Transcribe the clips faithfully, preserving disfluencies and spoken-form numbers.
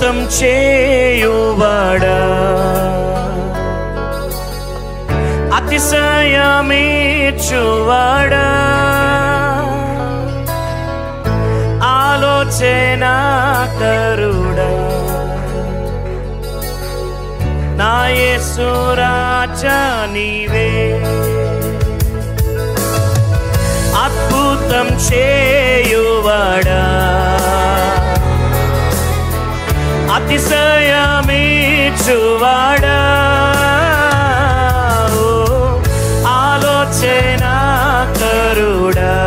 అద్భుతం చేయువాడా, అతిశయమిచ్చువాడా, ఆలోచనాకరుడా, నా యేసు రాజా నీవే. అద్భుతం చేయువాడా, అతిశయమిచ్చువాడా, ఆలోచనాకరుడా,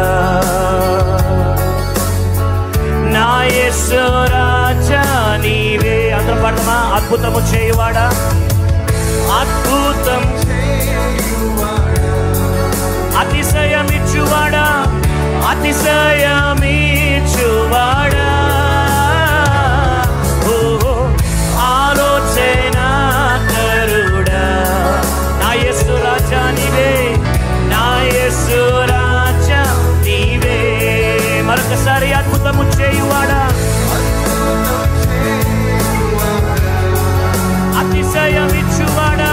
నా యేసు రాజా నీవే. అందరం పాడదామా? అద్భుతము చేయువాడా, అద్భుతం అతిశయమిచ్చువాడా, అతిశయమిచ్చువాడా, ఓ ఆలోచనాకరుడా, నా యేసు రాజా నీవే, నా యేసు రాజా నీవే. మరొకసారి అద్భుతము చేయువాడా, అతిశయమిచ్చువాడా,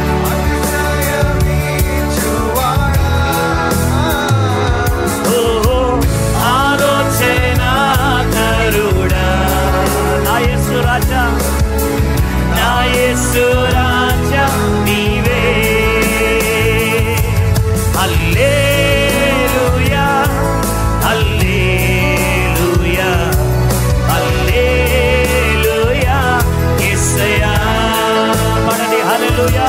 ఆలోచనాకరుడా, నా యేసు రాజా, నా యేసు రాజా నీవే. హల్లెలూయా, హల్లెలూయా, హల్లెలూయా యేసయ్యా. పాడండి హల్లెలూయా,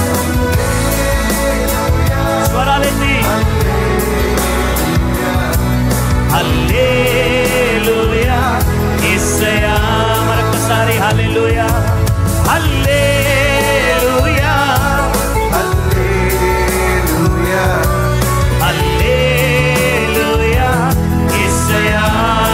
స్వరాలెత్తి హల్లెలూయా యేసయ్యా. మరొకసారి హల్లెలూయా, హల్లెలూయా, హల్లెలూయా, హల్లెలూయా యేసయ్యా.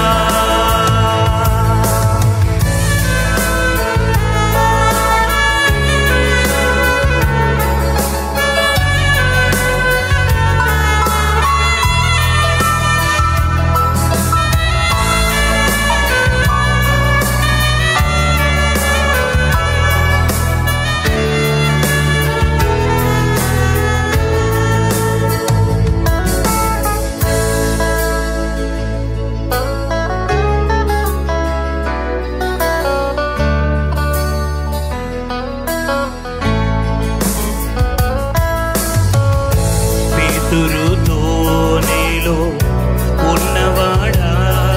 పేతురుతోనేలో ఉన్నవాడా,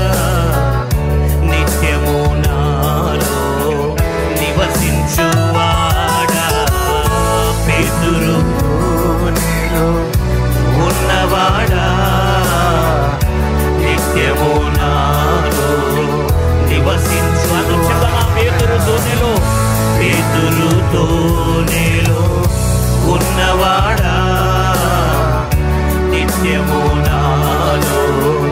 నిత్యము నాలో నివసించువాడా, పేతురుతోనేలో ఉన్నవాడా, నిత్యము నాలో నివసించు. అందుచేత పేతురుతోనేలో, పేతురుతోనేలో ఉన్నవాడా, నిత్యము నాలో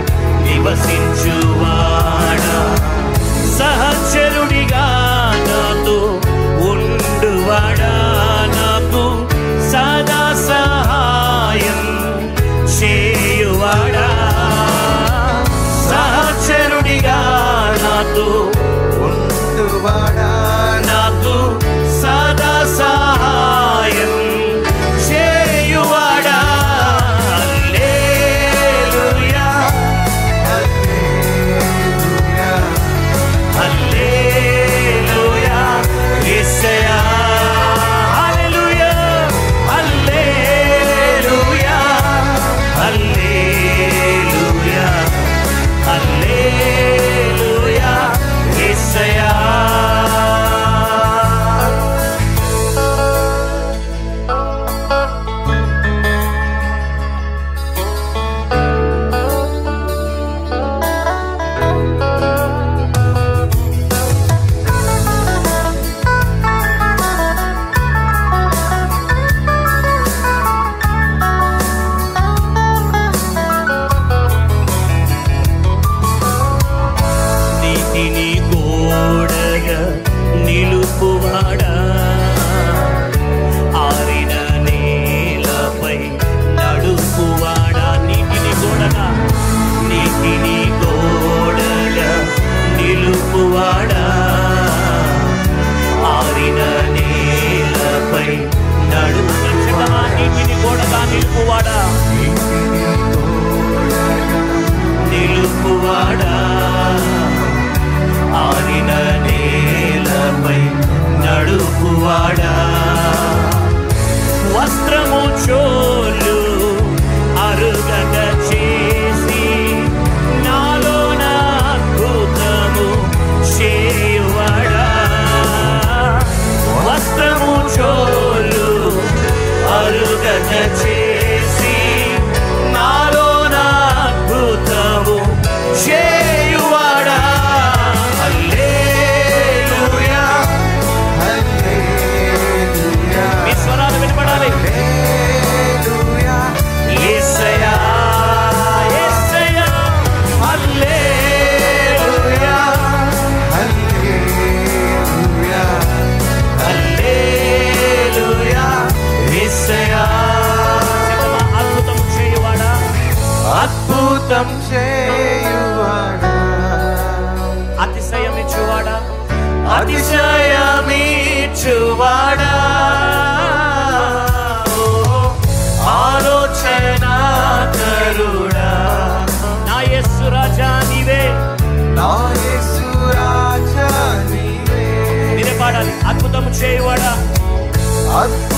నివసించువాడా, సహచరుడిగా నాతో ఉండువాడా, నాకు సదా సహాయం చేయువాడా, సహచరుడిగా నాతో ఉండువాడా, నాకు సదా సహాయం చేయువాడా. హల్లెలూయా, హల్లెలూయా యేసయ్యా. అద్భుతం చేయువాడా, అతిశయమిచ్చువాడా, అతిశయమిచ్చువాడా, ఆలోచన కరుడా, నా యేసు రాజా నీవే, నా యేసు రాజా నీవే. మీరే పాడాలి. అద్భుతం చేయువాడా, అద్భుతం